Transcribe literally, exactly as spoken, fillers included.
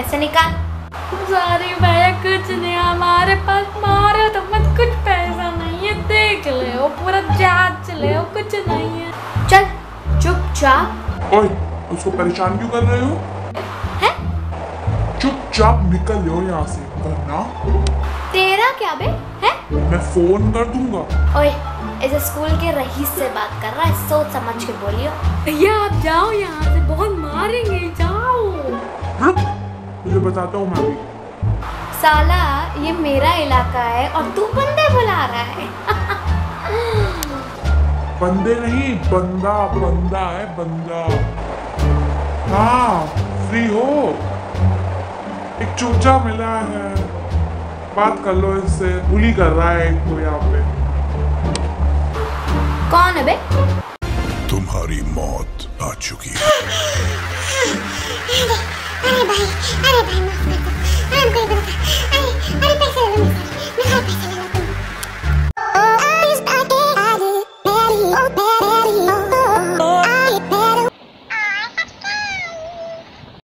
पैसे निकाल। सॉरी भैया, कुछ नहीं हमारे पास, मारो तो मत, कुछ पैसा नहीं है, देख ले वो पूरा जांच ले, वो कुछ नहीं है। चल चुपचाप। ओए, उसको परेशान क्यों कर रहे हो? हैं? चुपचाप निकल लो यहाँ से, वरना तेरा क्या बे है? मैं फोन कर दूंगा। ओए, इस स्कूल के रईस से बात कर रहा है, सोच समझ के बोलियो। भैया आप जाओ यहाँ से, बहुत मारेंगे, जाओ। रुक, तुझे बताता हूँ मैं भी। साला ये मेरा इलाका है और तू बंदे बुला रहा है। बंदे नहीं, बंदा, बंदा है बंदा। हाँ, फ्री हो? एक चूचा मिला है, बात कर लो इससे। बुली कर रहा है एक तो यहाँ पे। कौन है बे? तुम्हारी मौत आ चुकी है। अरे भाई, अरे भाई